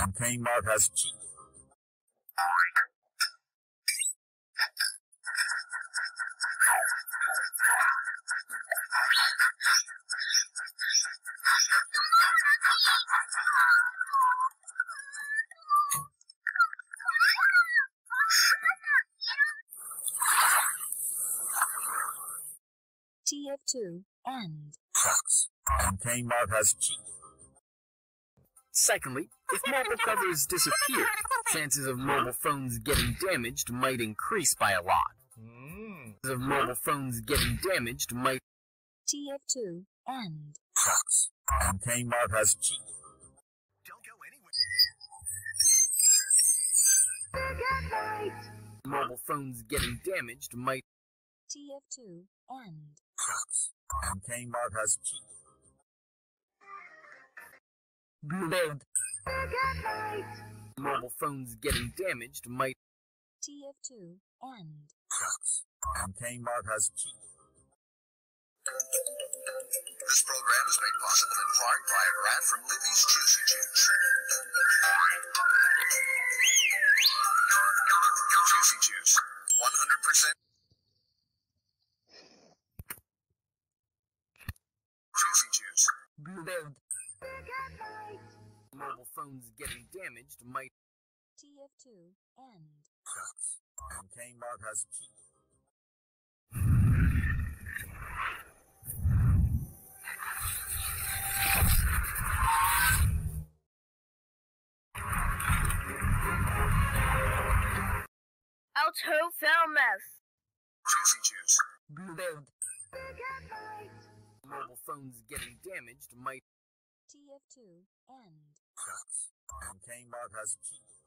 and Kmart has cheap. TF2 and Trucks and Kmart has cheap. Secondly, if mobile covers disappear, chances of mobile phones getting damaged might increase by a lot. Of mobile phones getting damaged might. TF2 and Trucks and Kmart has cheap. Don't go anywhere. Mobile phones getting damaged might. TF2 and Trucks and Kmart has cheap. Build. Mobile phones getting damaged might. TF2 and Trucks and Kmart has cheap. This program is made possible in part by a grant from Libby's Juicy Juice. Juicy Juice, 100%. Juicy Juice. Build. Mobile phones getting damaged might. TF2 and Trucks and Kmart has cheap. Auto Filmers. Juicy Juice. Build. Mobile phones getting damaged might. TF2 and Trucks and Kmart has cheap.